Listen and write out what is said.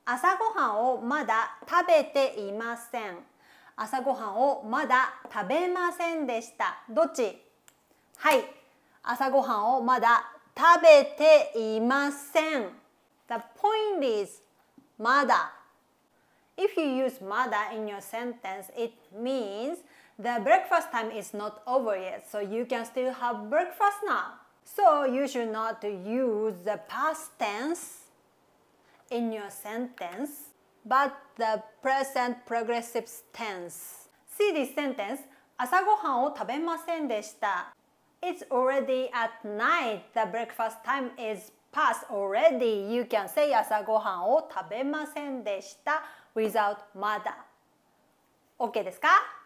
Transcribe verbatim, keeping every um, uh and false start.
朝ごはんをまだ食べていません。朝ごはんをまだ食べませんでした。どっち？はい。朝ごはんをまだ食べていません。The point is まだ。If you use まだ in your sentence, it means the breakfast time is not over yet, so you can still have breakfast now. So you should not use the past tense in your sentence, but the present progressive tense. See this sentence. 朝ごはんを食べませんでした。It's already at night. The breakfast time is past already. You can say 朝ごはんを食べませんでした without まだ。OK ですか？